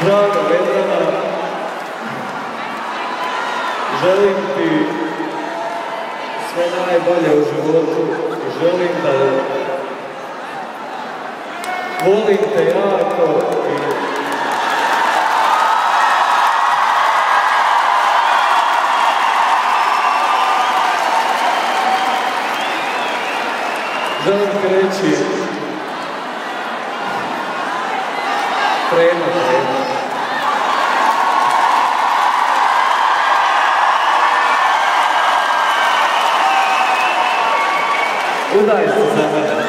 Draga Vedrana, želim ti sve najbolje u životu i želim da volim te jako i želim ti reći trema. Udaj se za mene.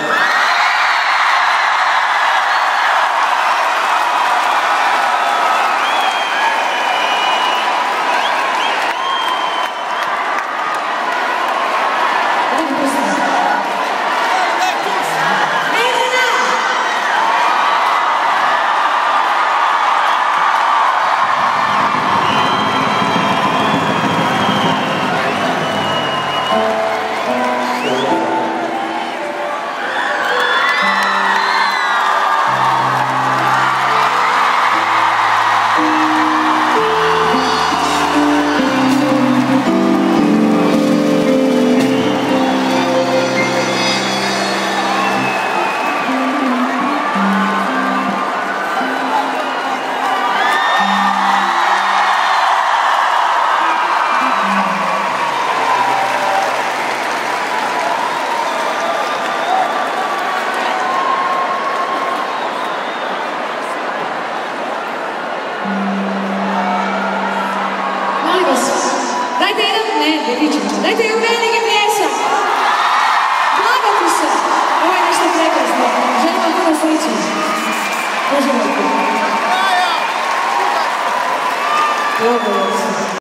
Dajte joj veliki pljesak! Blagati se! Ovo je nešto prekrasno. Želim vam puno sreće. Uživajte. Dobro vas.